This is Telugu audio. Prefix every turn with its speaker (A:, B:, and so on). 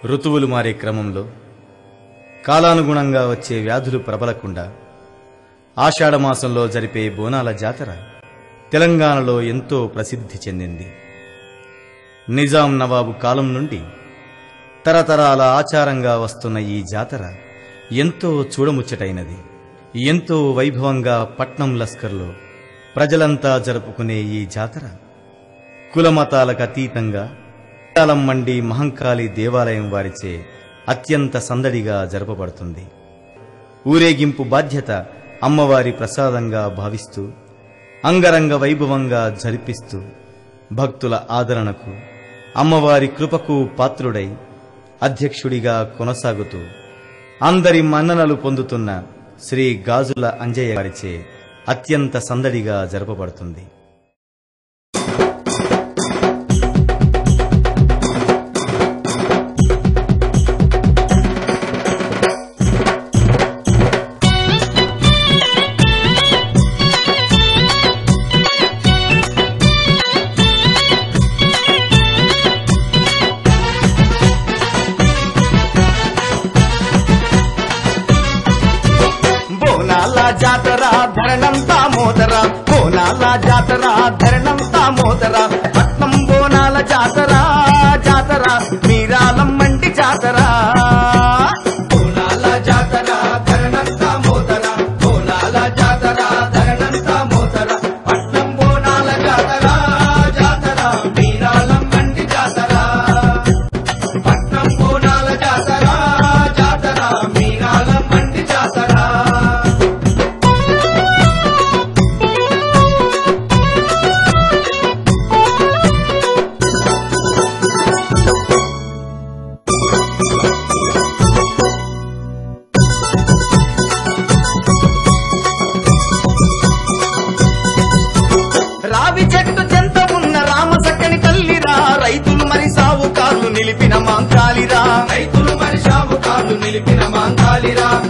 A: ఋతువులు మారే క్రమంలో కాలానుగుణంగా వచ్చే వ్యాధులు ప్రబలకుండా ఆషాఢమాసంలో జరిపే బోనాల జాతర తెలంగాణలో ఎంతో ప్రసిద్ధి చెందింది. నిజాం నవాబు కాలం నుండి తరతరాల ఆచారంగా వస్తున్న ఈ జాతర ఎంతో చూడముచ్చటైనది. ఎంతో వైభవంగా పట్నం లస్కర్లో ప్రజలంతా జరుపుకునే ఈ జాతర కులమతాలకు అతీతంగా మిరాలం మండి మహంకాళి దేవాలయం వారిచే అత్యంత సందడిగా జరపబడుతుంది. ఊరేగింపు బాధ్యత అమ్మవారి ప్రసాదంగా భావిస్తూ అంగరంగ వైభవంగా జరిపిస్తూ భక్తుల ఆదరణకు అమ్మవారి కృపకు పాత్రుడై అధ్యక్షుడిగా కొనసాగుతూ అందరి మన్ననలు పొందుతున్న శ్రీ గాజుల అంజయ్య గారిచే అత్యంత సందడిగా జరపబడుతుంది.
B: జాతర ధరణంతా మోదర బోనాల జాతర ధరణంతా మోదర పట్నం బోనాల జాతర జాతర మీరాలం మండి జాతర బోనాల జాతర ధరణంతా మోదర బోనాల జాతర ధరణంతా మోదర పట్నం బోనాల జాతర జాతర మీరాలం మండి జాతర పట్నం బోనాల జాతర జాతర మీరాలం మండి జాతర. రావి చెట్టు చెంత ఉన్న రామ సక్కని తల్లిరా రైతులు మరి సావుకారులు నిలిపిన మాంకాలిరా రైతులు మరి సావుకారులు నిలిపిన మాంకాలిరా